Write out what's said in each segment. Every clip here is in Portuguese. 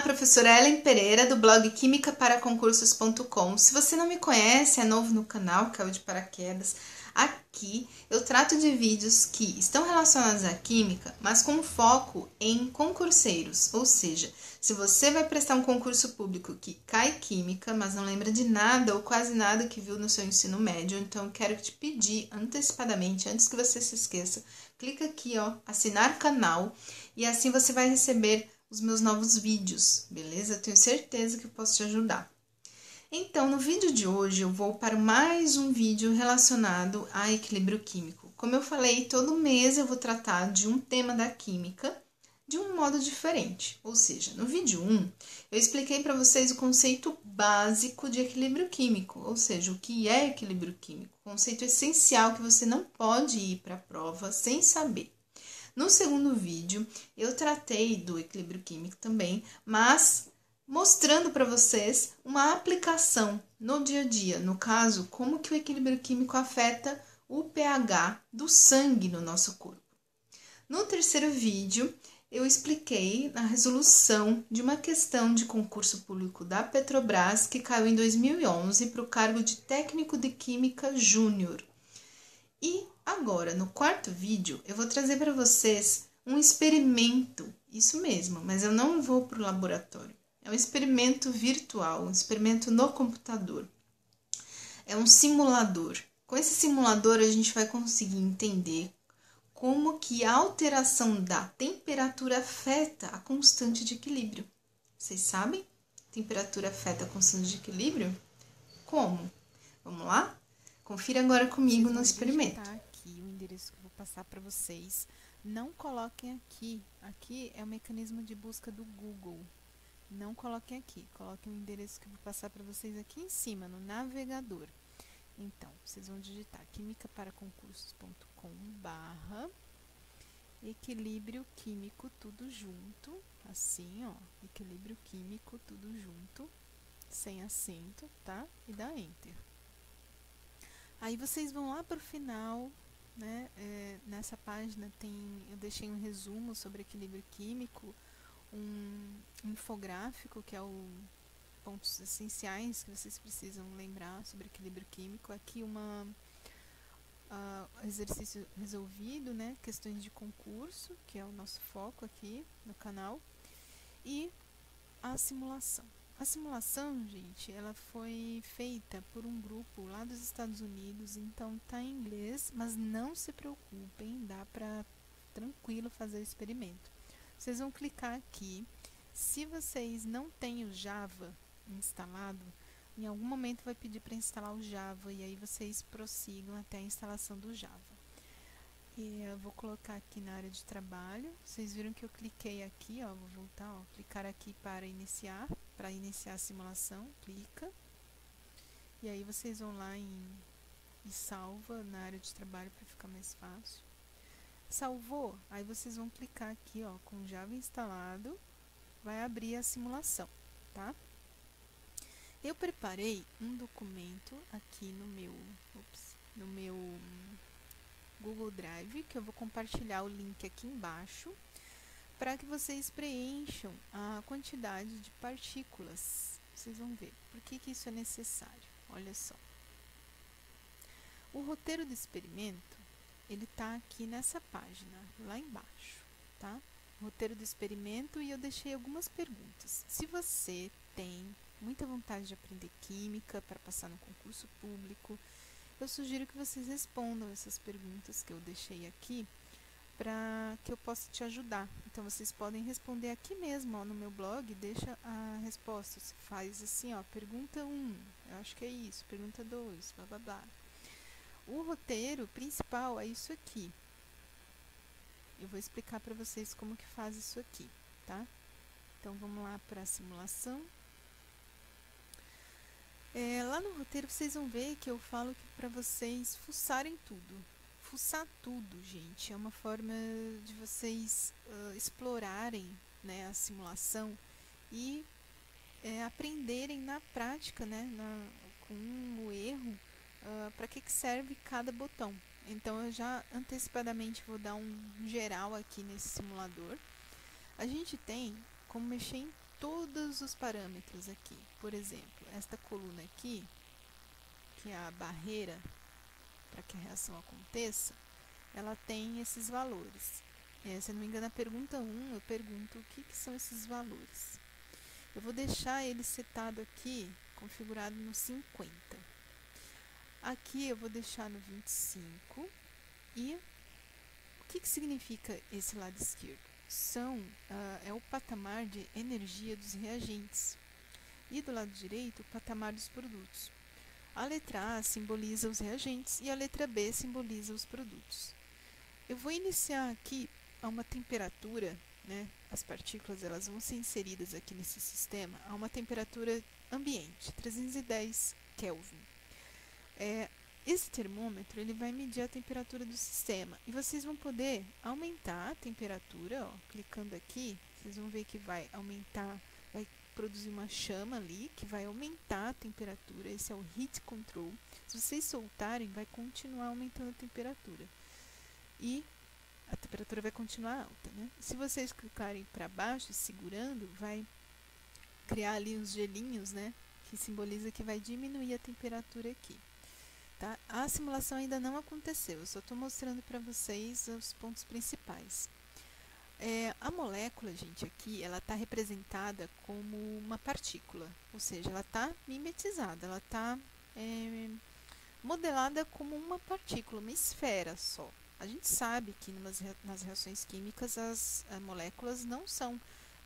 professora Ellen Pereira, do blog químicaparaconcursos.com. Se você não me conhece, é novo no canal, caiu de paraquedas. Aqui eu trato de vídeos que estão relacionados à química, mas com foco em concurseiros. Ou seja, se você vai prestar um concurso público que cai química, mas não lembra de nada ou quase nada que viu no seu ensino médio, então eu quero te pedir antecipadamente, antes que você se esqueça, clica aqui, ó, assinar canal, e assim você vai receber os meus novos vídeos, beleza? Eu tenho certeza que eu posso te ajudar. Então, no vídeo de hoje, eu vou para mais um vídeo relacionado a equilíbrio químico. Como eu falei, todo mês eu vou tratar de um tema da química de um modo diferente. Ou seja, no vídeo 1, eu expliquei para vocês o conceito básico de equilíbrio químico, ou seja, o que é equilíbrio químico, conceito essencial que você não pode ir para a prova sem saber. No segundo vídeo, eu tratei do equilíbrio químico também, mas mostrando para vocês uma aplicação no dia a dia. No caso, como que o equilíbrio químico afeta o pH do sangue no nosso corpo. No terceiro vídeo, eu expliquei a resolução de uma questão de concurso público da Petrobras que caiu em 2011 para o cargo de técnico de química júnior. E agora, no quarto vídeo, eu vou trazer para vocês um experimento, isso mesmo, mas eu não vou para o laboratório. É um experimento virtual, um experimento no computador. É um simulador. Com esse simulador, a gente vai conseguir entender como que a alteração da temperatura afeta a constante de equilíbrio. Vocês sabem? Temperatura afeta a constante de equilíbrio? Como? Vamos lá? Confira agora comigo no experimento. Vou aqui o endereço que eu vou passar para vocês. Não coloquem aqui. Aqui é o mecanismo de busca do Google. Não coloquem aqui. Coloquem o endereço que eu vou passar para vocês aqui em cima, no navegador. Então, vocês vão digitar químicaparaconcursos.com/equilíbrio químico tudo junto. Assim, ó. Equilíbrio químico tudo junto. Sem acento, tá? E dá Enter. Aí vocês vão lá para o final, né? Nessa página eu deixei um resumo sobre equilíbrio químico, um infográfico que é o pontos essenciais que vocês precisam lembrar sobre equilíbrio químico. Aqui exercício resolvido, né? Questões de concurso, que é o nosso foco aqui no canal, e a simulação. A simulação, gente, ela foi feita por um grupo lá dos Estados Unidos, então tá em inglês, mas não se preocupem, dá para tranquilo fazer o experimento. Vocês vão clicar aqui. Se vocês não têm o Java instalado, em algum momento vai pedir para instalar o Java e aí vocês prossigam até a instalação do Java. E eu vou colocar aqui na área de trabalho. Vocês viram que eu cliquei aqui, ó, vou voltar, ó, clicar aqui para iniciar a simulação, clica. E aí vocês vão lá e salva na área de trabalho para ficar mais fácil. Salvou, aí vocês vão clicar aqui, ó, com Java instalado, vai abrir a simulação, tá? Eu preparei um documento aqui no meu Google Drive, que eu vou compartilhar o link aqui embaixo, para que vocês preencham a quantidade de partículas. Vocês vão ver por que isso é necessário. Olha só. O roteiro do experimento, ele está aqui nessa página, lá embaixo, tá? Roteiro do experimento, e eu deixei algumas perguntas. Se você tem muita vontade de aprender química para passar no concurso público, eu sugiro que vocês respondam essas perguntas que eu deixei aqui para que eu possa te ajudar. Então, vocês podem responder aqui mesmo, ó, no meu blog, deixa a resposta. Você faz assim, ó, pergunta 1, eu acho que é isso, pergunta 2, blá blá blá. O roteiro principal é isso aqui. Eu vou explicar para vocês como que faz isso aqui, tá? Então, vamos lá para a simulação. Lá no roteiro vocês vão ver que eu falo para vocês fuçarem tudo. Fuçar tudo, gente, é uma forma de vocês explorarem, né, a simulação e aprenderem na prática, né, com o erro, para que serve cada botão. Então, eu já antecipadamente vou dar um geral aqui nesse simulador. A gente tem como mexer em todos os parâmetros aqui. Por exemplo, esta coluna aqui, que é a barreira para que a reação aconteça, ela tem esses valores. Se eu não me engano, a pergunta 1, eu pergunto o que são esses valores. Eu vou deixar ele setado aqui, configurado no 50. Aqui eu vou deixar no 25. E o que significa esse lado esquerdo? É o patamar de energia dos reagentes. E do lado direito, o patamar dos produtos. A letra A simboliza os reagentes e a letra B simboliza os produtos. Eu vou iniciar aqui a uma temperatura, né? As partículas elas vão ser inseridas aqui nesse sistema a uma temperatura ambiente, 310 Kelvin. Esse termômetro ele vai medir a temperatura do sistema e vocês vão poder aumentar a temperatura, clicando aqui, vocês vão ver que vai aumentar, vai produzir uma chama ali que vai aumentar a temperatura. Esse é o heat control. Se vocês soltarem, vai continuar aumentando a temperatura e a temperatura vai continuar alta, né? Se vocês clicarem para baixo, segurando, vai criar ali uns gelinhos, né? Que simboliza que vai diminuir a temperatura aqui. Tá? A simulação ainda não aconteceu, eu só estou mostrando para vocês os pontos principais. A molécula, gente, aqui, ela está representada como uma partícula, ou seja, ela está mimetizada, ela está modelada como uma partícula, uma esfera só. A gente sabe que nas reações químicas as moléculas não são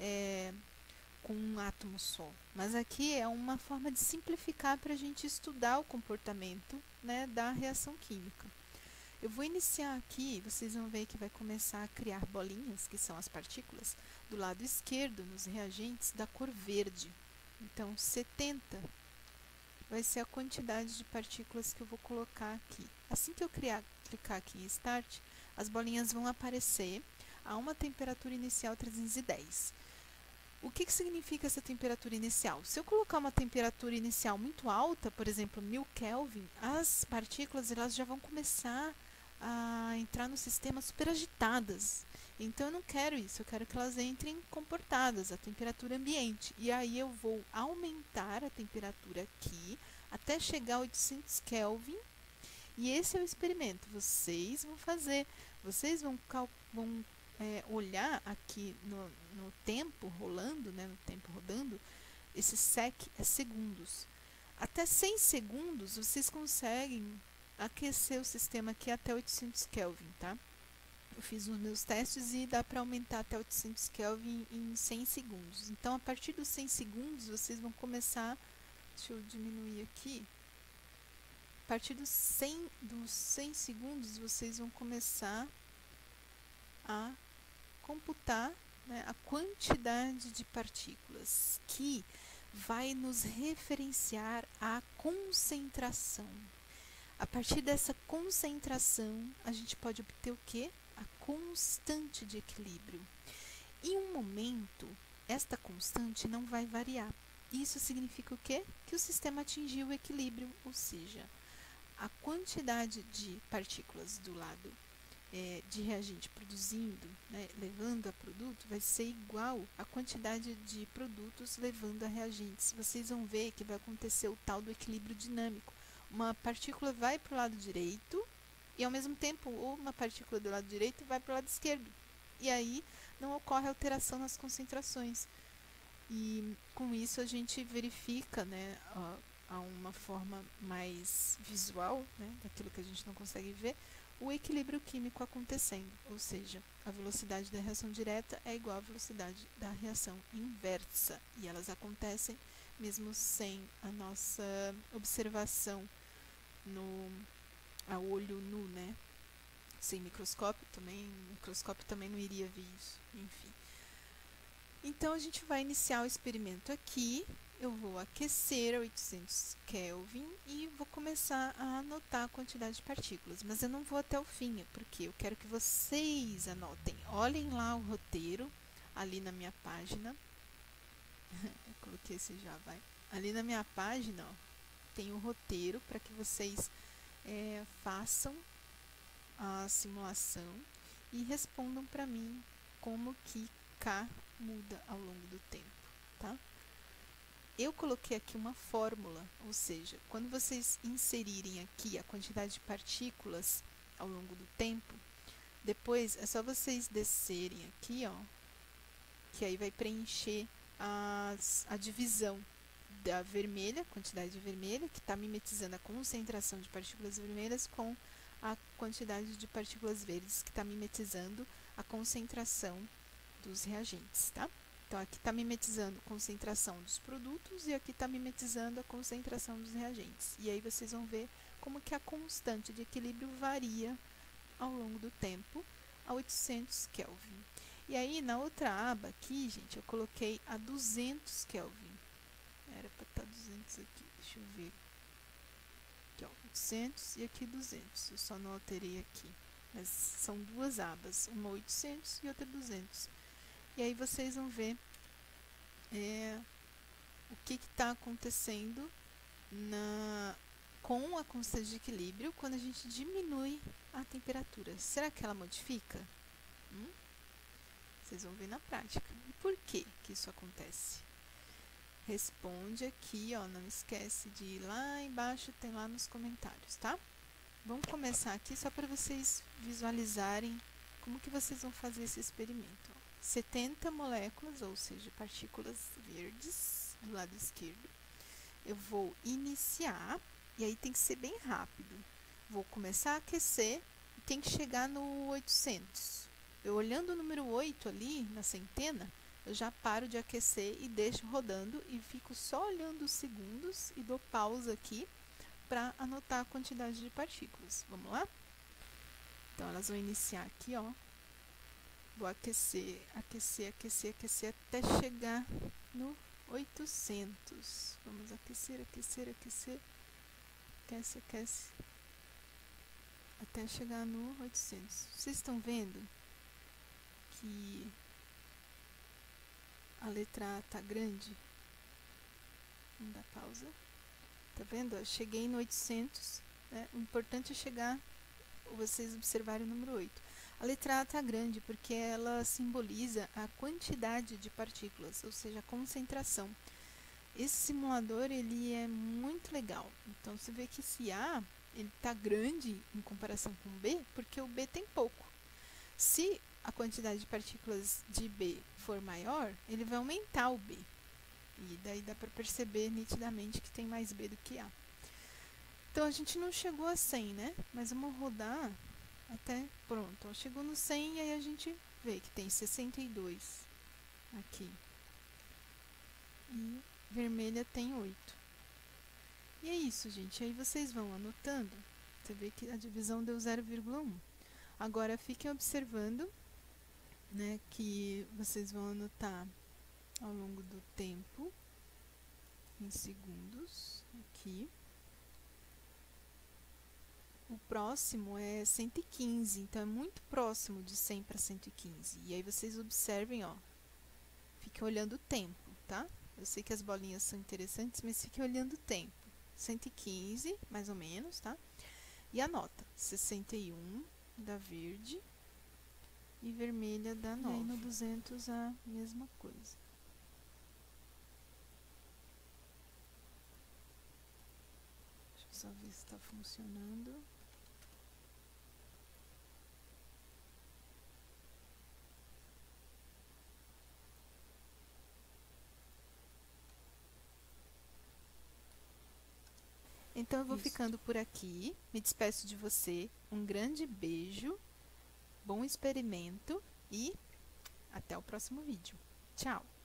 com um átomo só, mas aqui é uma forma de simplificar para a gente estudar o comportamento, né, da reação química. Eu vou iniciar aqui, vocês vão ver que vai começar a criar bolinhas, que são as partículas, do lado esquerdo, nos reagentes, da cor verde. Então, 70 vai ser a quantidade de partículas que eu vou colocar aqui. Assim que eu clicar aqui em Start, as bolinhas vão aparecer a uma temperatura inicial 310. O que significa essa temperatura inicial? Se eu colocar uma temperatura inicial muito alta, por exemplo, 1000 Kelvin, as partículas elas já vão começar a entrar no sistema super agitadas. Então, eu não quero isso, eu quero que elas entrem comportadas, a temperatura ambiente. E aí eu vou aumentar a temperatura aqui até chegar a 800 Kelvin. E esse é o experimento. Vocês vão fazer, vocês vão olhar aqui no tempo rolando, né, no tempo rodando, esse sec é segundos. Até 100 segundos vocês conseguem aquecer o sistema aqui até 800 Kelvin, tá? Eu fiz os meus testes e dá para aumentar até 800 Kelvin em 100 segundos. Então, a partir dos 100 segundos, vocês vão começar... Deixa eu diminuir aqui. A partir dos 100 segundos, vocês vão começar a computar, né, a quantidade de partículas que vai nos referenciar à concentração. A partir dessa concentração, a gente pode obter o quê? A constante de equilíbrio. Em um momento, esta constante não vai variar. Isso significa o quê? Que o sistema atingiu o equilíbrio, ou seja, a quantidade de partículas do lado de reagente produzindo, né, levando a produto, vai ser igual à quantidade de produtos levando a reagentes. Vocês vão ver que vai acontecer o tal do equilíbrio dinâmico. Uma partícula vai para o lado direito e, ao mesmo tempo, uma partícula do lado direito vai para o lado esquerdo. E aí não ocorre alteração nas concentrações. E com isso a gente verifica, né, a uma forma mais visual, né, daquilo que a gente não consegue ver, o equilíbrio químico acontecendo, ou seja, a velocidade da reação direta é igual à velocidade da reação inversa, e elas acontecem mesmo sem a nossa observação a olho nu, né? Sem microscópio também não iria ver isso, enfim. Então, a gente vai iniciar o experimento aqui. Eu vou aquecer a 800 Kelvin e vou começar a anotar a quantidade de partículas. Mas eu não vou até o fim, porque eu quero que vocês anotem. Olhem lá o roteiro, ali na minha página. Eu coloquei esse já, vai. Ali na minha página, ó, tem o roteiro para que vocês façam a simulação e respondam para mim como que K muda ao longo do tempo. tá? Eu coloquei aqui uma fórmula, ou seja, quando vocês inserirem aqui a quantidade de partículas ao longo do tempo, depois é só vocês descerem aqui, ó, que aí vai preencher a divisão da vermelha, quantidade de vermelha, que está mimetizando a concentração de partículas vermelhas, com a quantidade de partículas verdes, que está mimetizando a concentração dos reagentes, tá? Então, aqui está mimetizando a concentração dos produtos e aqui está mimetizando a concentração dos reagentes. E aí vocês vão ver como que a constante de equilíbrio varia ao longo do tempo a 800 Kelvin. E aí, na outra aba aqui, gente, eu coloquei a 200 Kelvin. Era para estar 200 aqui, deixa eu ver. Aqui, ó, 800 e aqui 200. Eu só não alterei aqui. Mas são duas abas, uma 800 e outra 200. E aí vocês vão ver o que está acontecendo com a constante de equilíbrio quando a gente diminui a temperatura. Será que ela modifica? Vocês vão ver na prática. E por que isso acontece? Responde aqui, ó, não esquece de ir lá embaixo, tem lá nos comentários, tá? Vamos começar aqui só para vocês visualizarem como que vocês vão fazer esse experimento. 70 moléculas, ou seja, partículas verdes, do lado esquerdo. Eu vou iniciar, e aí tem que ser bem rápido. Vou começar a aquecer e tem que chegar no 800. Eu olhando o número 8 ali, na centena, eu já paro de aquecer e deixo rodando e fico só olhando os segundos e dou pausa aqui para anotar a quantidade de partículas. Vamos lá? Então, elas vão iniciar aqui, ó. Vou aquecer, aquecer, aquecer, aquecer até chegar no 800. Vamos aquecer, aquecer, aquecer. Aquece, aquece. Até chegar no 800. Vocês estão vendo que a letra A tá grande? Vamos dar pausa. Tá vendo? Cheguei no 800. Né? O importante é chegar, vocês observarem o número 8. A letra A está grande porque ela simboliza a quantidade de partículas, ou seja, a concentração. Esse simulador ele é muito legal. Então, você vê que esse A está grande em comparação com o B, porque o B tem pouco. Se a quantidade de partículas de B for maior, ele vai aumentar o B. E daí dá para perceber nitidamente que tem mais B do que A. Então, a gente não chegou a 100, né? Mas vamos rodar até pronto. Chegou no 100 e aí a gente vê que tem 62 aqui. E vermelha tem 8. E é isso, gente. Aí vocês vão anotando. Você vê que a divisão deu 0,1. Agora, fiquem observando, né, que vocês vão anotar ao longo do tempo, em segundos, aqui. O próximo é 115, então é muito próximo de 100 para 115. E aí vocês observem, ó, fiquem olhando o tempo, tá? Eu sei que as bolinhas são interessantes, mas fiquem olhando o tempo. 115, mais ou menos, tá? E anota, 61 da verde e vermelha da 9. E aí no 200 a mesma coisa. Deixa eu só ver se está funcionando. Então, eu vou ficando por aqui. Me despeço de você. Um grande beijo. Bom experimento e até o próximo vídeo. Tchau!